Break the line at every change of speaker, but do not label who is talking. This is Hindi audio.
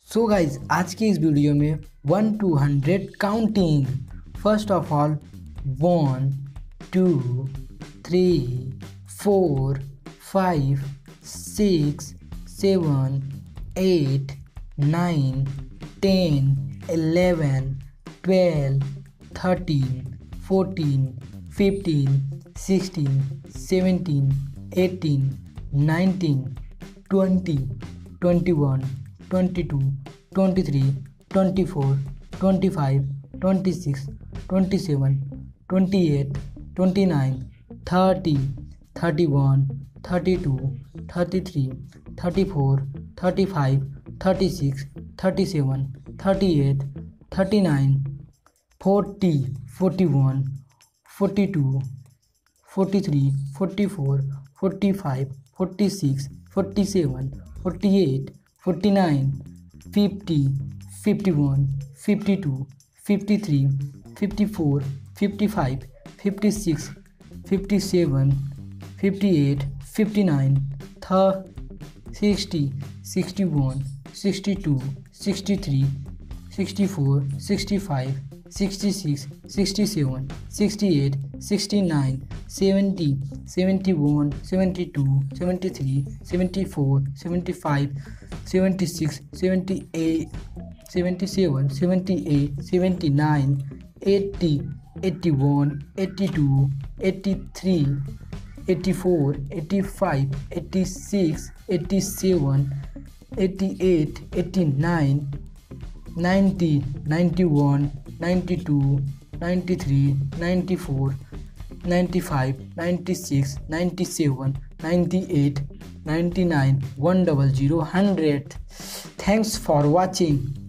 सो गाइज आज की इस वीडियो में 1 to 100 counting. First of all 1 2 3 4 5 6 7 8 9 10 11 12 13 14 15 16 17 18 19 20 21 22 23 24 25 26 27 28 29 30 31 32 33 34 35 36 37 38 39 40 41 42 43 44 45 46 47 48 49 50 51 52 53 54 55 56 57 58 59 60 61 62 63 64 65 66 67 68 69 70 71 72 73 74 75 76 78 77 78 79 80 81 82 83 84 85 86 87 88 89 90 91 92 93 94 95 96 97 98 99 100 100. Thanks for watching.